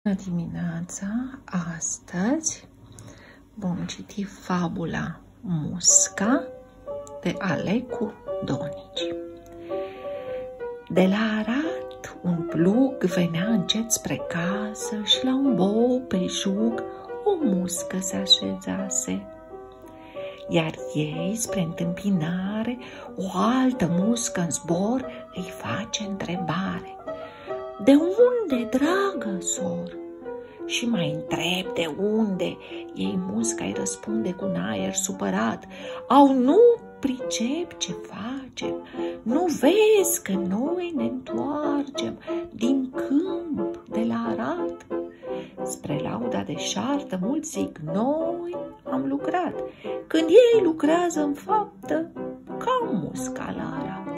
Dimineața, astăzi vom citi fabula Musca de Alecu Donici. De la Arad un plug venea încet spre casă și la un bou pe jug o muscă se așezase. Iar ei, spre întâmpinare, o altă muscă în zbor îi face întrebare: "De unde, dragă sor?" Și mai întreb de unde, ei musca îi răspunde cu un aer supărat: "Au, nu pricep ce facem, nu vezi că noi ne întoarcem din câmp de la Arad?" Spre lauda deșartă mulți zic: "Noi am lucrat", când ei lucrează în faptă ca musca la Arad.